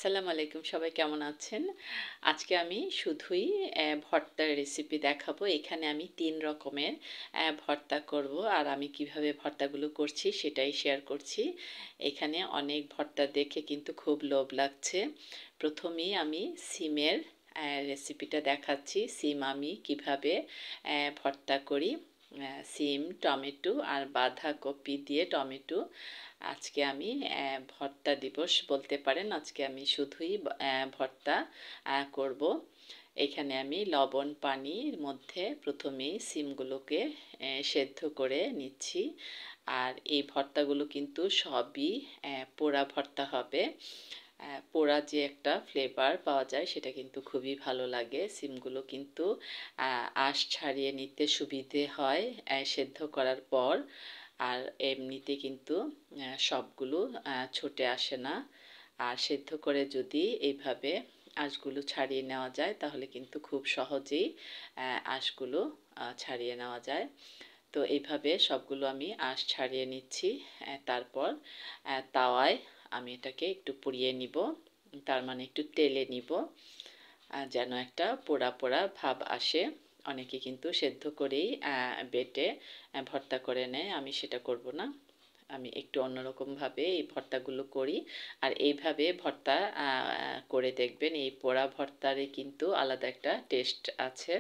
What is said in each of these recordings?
আসসালামু আলাইকুম, সবাই কেমন আছেন? আজকে আমি শুধুই ভর্তার রেসিপি দেখাবো। এখানে আমি ৩ রকমের ভর্তা করব। আর আমি কিভাবে ভর্তাগুলো করছি সেটাই শেয়ার করছি। এখানে অনেক ভর্তা দেখে কিন্তু খুব লোভ লাগছে। প্রথমেই আমি সিমের রেসিপিটা দেখাচ্ছি। সিম আমি কিভাবে ভর্তা করি। সিম, টমেটো আর বাঁধাকপি দিয়ে টমেটো আজকে আমি ভর্তা দিবস বলতে পারেন। আজকে আমি শুধুই ভর্তা করব। এখানে আমি লবণ পানির মধ্যে প্রথমেই সিমগুলোকে সেদ্ধ করে নিচ্ছি। আর এই ভর্তাগুলো কিন্তু সবই পোড়া ভর্তা হবে। পোড়া যে একটা ফ্লেভার পাওয়া যায় সেটা কিন্তু খুবই ভালো লাগে। সিমগুলো কিন্তু আঁশ ছাড়িয়ে নিতে সুবিধে হয় সেদ্ধ করার পর। আর এমনিতে কিন্তু সবগুলো ছুটে আসে না। আর সেদ্ধ করে যদি এইভাবে আঁশগুলো ছাড়িয়ে নেওয়া যায় তাহলে কিন্তু খুব সহজেই আঁশগুলো ছাড়িয়ে নেওয়া যায়। তো এইভাবে সবগুলো আমি আঁশ ছাড়িয়ে নিচ্ছি। তারপর তাওয়ায় আমি এটাকে একটু পুড়িয়ে নিব, তার মানে একটু তেলে নিব, যেন একটা পোড়া পোড়া ভাব আসে। অনেকে কিন্তু সেদ্ধ করেই বেটে ভর্তা করে নেয়, আমি সেটা করব না। আমি একটু অন্যরকমভাবে এই ভর্তাগুলো করি। আর এইভাবে ভর্তা করে দেখবেন, এই পোড়া ভর্তারে কিন্তু আলাদা একটা টেস্ট আছে।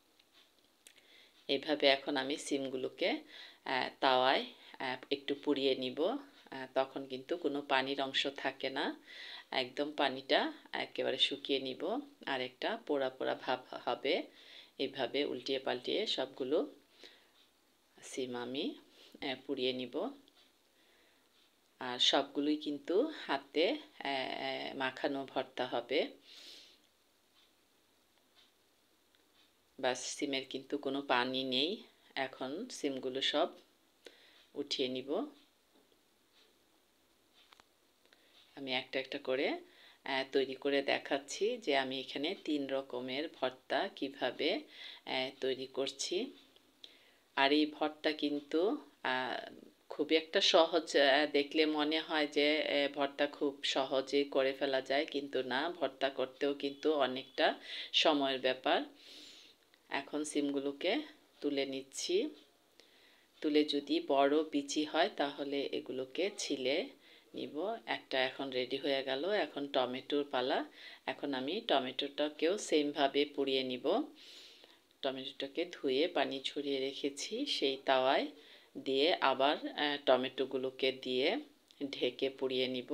এইভাবে এখন আমি সিমগুলোকে তাওয়ায় একটু পুড়িয়ে নিব। তখন কিন্তু কোনো পানির অংশ থাকে না, একদম পানিটা একেবারে শুকিয়ে নিব। আর একটা পোড়া পোড়া ভাব হবে। এইভাবে উল্টিয়ে পাল্টিয়ে সবগুলো সিম আমি পুড়িয়ে নিব। আর সবগুলোই কিন্তু হাতে মাখানো ভর্তা হবে। বাস, সিমের কিন্তু কোনো পানি নেই। এখন সিমগুলো সব উঠিয়ে নিব। আমি একটা একটা করে তৈরি করে দেখাচ্ছি যে আমি এখানে ৩ রকমের ভর্তা কিভাবে তৈরি করছি। আর এই ভর্তা কিন্তু খুবই একটা সহজ, দেখলে মনে হয় যে ভর্তা খুব সহজেই করে ফেলা যায়, কিন্তু না, ভর্তা করতেও কিন্তু অনেকটা সময়ের ব্যাপার। এখন সিমগুলোকে তুলে নিচ্ছি। তুলে যদি বড় বিচি হয় তাহলে এগুলোকে ছিলে নিব। একটা এখন রেডি হয়ে গেল। এখন টমেটোর পালা। এখন আমি টমেটোটাকেও সেমভাবে পুড়িয়ে নিব। টমেটোটাকে ধুয়ে পানি ঝরিয়ে রেখেছি, সেই তাওয়ায় দিয়ে আবার টমেটোগুলোকে দিয়ে ঢেকে পুড়িয়ে নিব।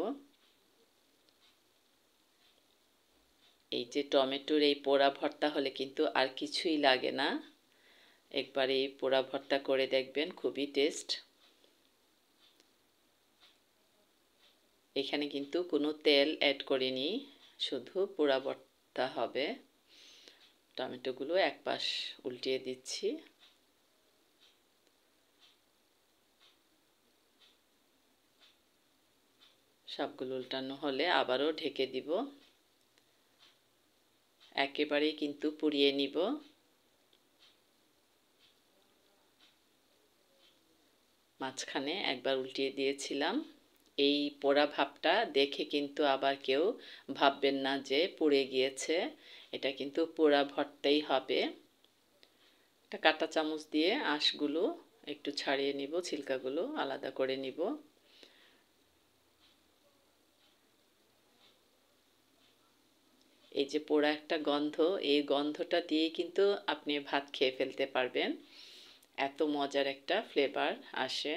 এই যে টমেটোর এই পোড়া ভর্তা হলে কিন্তু আর কিছুই লাগে না। একবার এই পোড়া ভর্তা করে দেখবেন, খুবই টেস্ট। এখানে কিন্তু কোনো তেল অ্যাড করিনি, শুধু পোড়া ভর্তা হবে। টমেটোগুলো এক পাশ উল্টিয়ে দিচ্ছি। সবগুলো উল্টানো হলে আবারও ঢেকে দিব। একেবারেই কিন্তু পুড়িয়ে নিব। মাঝখানে একবার উল্টিয়ে দিয়েছিলাম। এই পোড়া ভাবটা দেখে কিন্তু আবার কেউ ভাববেন না যে পুড়ে গিয়েছে। এটা কিন্তু পোড়া ভর্তাই হবে। একটা কাঁটা চামচ দিয়ে আঁশগুলো একটু ছাড়িয়ে নিব, ছিলকাগুলো আলাদা করে নিব। এই যে পোড়া একটা গন্ধ, এই গন্ধটা দিয়ে কিন্তু আপনি ভাত খেয়ে ফেলতে পারবেন, এত মজার একটা ফ্লেভার আসে।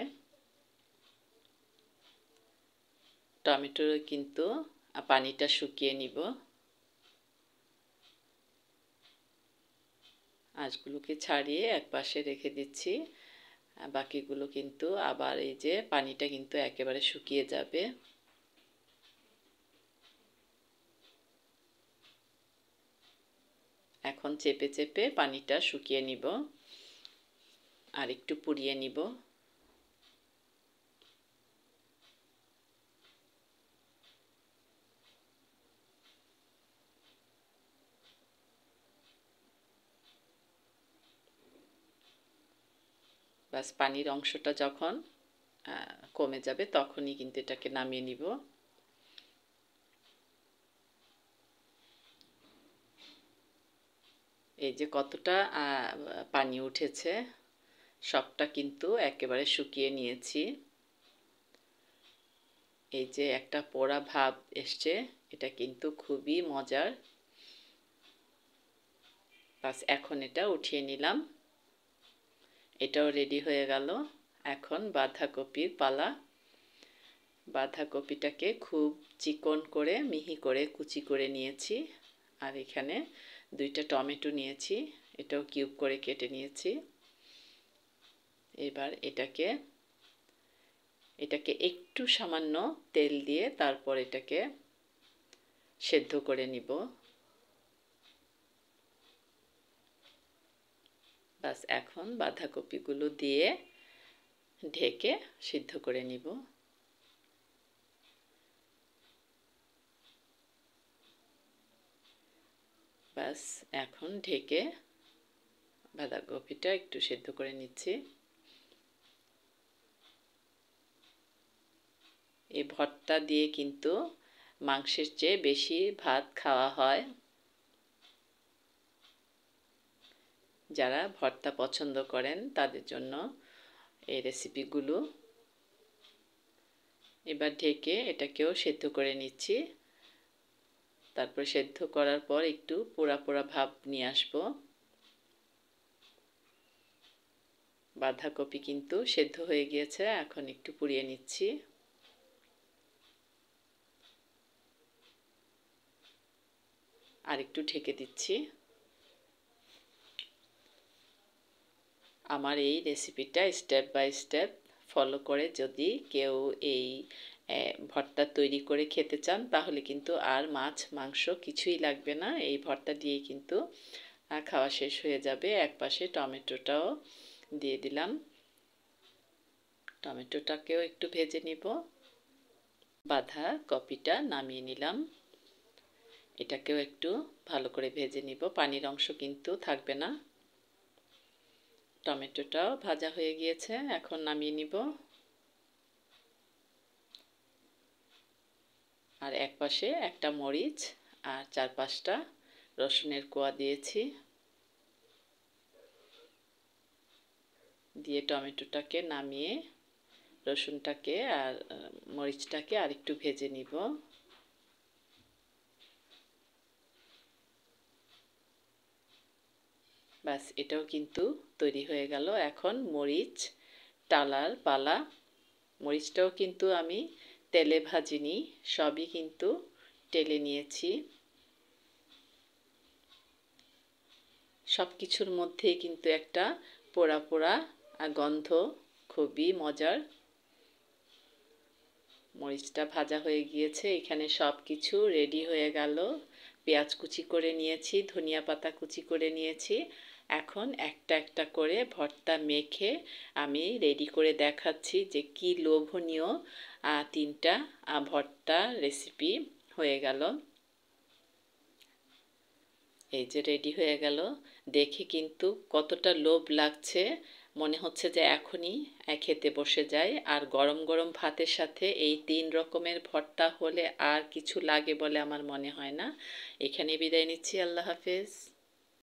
টমেটোর কিন্তু পানিটা শুকিয়ে নিব। আঁশগুলোকে ছাড়িয়ে এক পাশে রেখে দিচ্ছি। বাকিগুলো কিন্তু আবার এই যে পানিটা কিন্তু একেবারে শুকিয়ে যাবে। এখন চেপে চেপে পানিটা শুকিয়ে নিব আর একটু পুড়িয়ে নিব। বাস, পানির অংশটা যখন কমে যাবে তখনই কিন্তু এটাকে নামিয়ে নিব। এই যে কতটা পানি উঠেছে, সবটা কিন্তু একেবারে শুকিয়ে নিয়েছি। এই যে একটা পোড়া ভাব এসছে, এটা কিন্তু খুবই মজার। বাস এখন এটা উঠিয়ে নিলাম, এটাও রেডি হয়ে গেল। এখন বাঁধাকপির পালা। বাঁধাকপিটাকে খুব চিকন করে মিহি করে কুচি করে নিয়েছি। আর এখানে 2টা টমেটো নিয়েছি, এটাও কিউব করে কেটে নিয়েছি। এবার এটাকে একটু সামান্য তেল দিয়ে তারপর এটাকে সেদ্ধ করে নিব। বাস এখন বাঁধাকপিগুলো দিয়ে ঢেকে সিদ্ধ করে নিব। বাস এখন ঢেকে বাঁধাকপিটা একটু সেদ্ধ করে নিচ্ছি। এই ভর্তা দিয়ে কিন্তু মাংসের চেয়ে বেশি ভাত খাওয়া হয়। যারা ভর্তা পছন্দ করেন তাদের জন্য এই রেসিপিগুলো। এবার ঢেকে এটাকেও সেদ্ধ করে নিচ্ছি। তারপর সেদ্ধ করার পর একটু পোড়া পোড়া ভাব নিয়ে আসব। বাঁধাকপি কিন্তু সেদ্ধ হয়ে গিয়েছে, এখন একটু পুড়িয়ে নিচ্ছি। আর একটু ঢেকে দিচ্ছি। আমার এই রেসিপিটা স্টেপ বাই স্টেপ ফলো করে যদি কেউ এই ভর্তা তৈরি করে খেতে চান, তাহলে কিন্তু আর মাছ মাংস কিছুই লাগবে না। এই ভর্তা দিয়ে কিন্তু খাওয়া শেষ হয়ে যাবে। একপাশে টমেটোটাও দিয়ে দিলাম, টমেটোটাকেও একটু ভেজে নিব। বাঁধাকপিটা নামিয়ে নিলাম, এটাকেও একটু ভালো করে ভেজে নিব, পানির অংশ কিন্তু থাকবে না। টমেটোটাও ভাজা হয়ে গিয়েছে, এখন নামিয়ে নিব। আর একপাশে একটা মরিচ আর 4-5টা রসুনের কোয়া দিয়েছি। দিয়ে টমেটোটাকে নামিয়ে রসুনটাকে আর মরিচটাকে আর একটু ভেজে নিব। ব্যাস এটাও কিন্তু তৈরি হয়ে গেল। এখন মরিচ টালার পালা। মরিচটাও কিন্তু আমি তেলে ভাজিনি, সবই কিন্তু টেলে নিয়েছি। সব কিছুর মধ্যেই কিন্তু একটা পোড়া পোড়া গন্ধ, খুবই মজার। মরিচটা ভাজা হয়ে গিয়েছে, এখানে সব কিছু রেডি হয়ে গেল। পেঁয়াজ কুচি করে নিয়েছি, ধনিয়া পাতা কুচি করে নিয়েছি। এখন একটা একটা করে ভর্তা মেখে আমি রেডি করে দেখাচ্ছি যে কি লোভনীয় 3টা ভর্তা রেসিপি হয়ে গেল। এই যে রেডি হয়ে গেল, দেখে কিন্তু কতটা লোভ লাগছে, মনে হচ্ছে যে এখনই খেতে বসে যাই। আর গরম গরম ভাতের সাথে এই 3 রকমের ভর্তা হলে আর কিছু লাগে বলে আমার মনে হয় না। এখানে বিদায় নিচ্ছি, আল্লাহ হাফেজ।